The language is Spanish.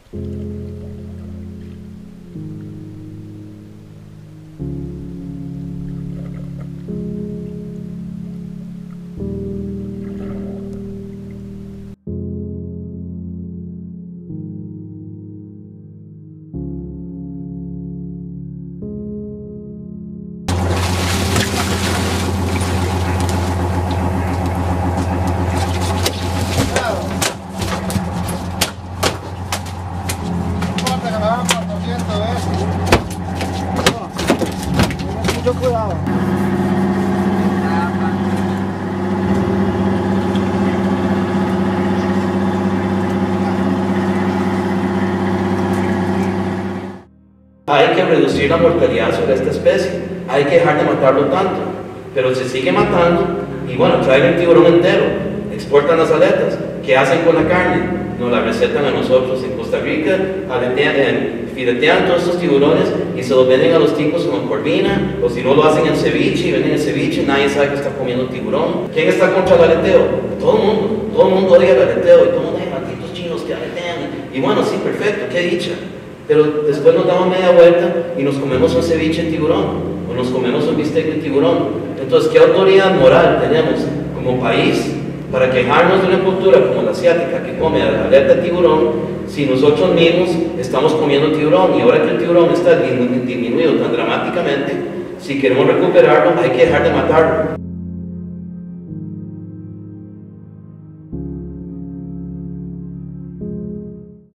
Mucho cuidado. Hay que reducir la mortalidad sobre esta especie, hay que dejar de matarlo tanto, pero se sigue matando y bueno, traen el tiburón entero, exportan las aletas, ¿qué hacen con la carne? Nos la recetan a nosotros en Costa Rica, filetean todos estos tiburones y se los venden a los tipos como corvina, o si no lo hacen en ceviche y venden el ceviche, nadie sabe que está comiendo tiburón. ¿Quién está contra el aleteo? Todo el mundo odia el aleteo y todo el mundo, hay malditos chinos que aletean. Y bueno, sí, perfecto, qué dicha. Pero después nos damos media vuelta y nos comemos un ceviche de tiburón, o nos comemos un bistec de tiburón. Entonces, ¿qué autoridad moral tenemos como país para quejarnos de una cultura como la asiática que come aleta de tiburón si nosotros mismos estamos comiendo tiburón? Y ahora que el tiburón está disminuido tan dramáticamente, si queremos recuperarlo hay que dejar de matarlo.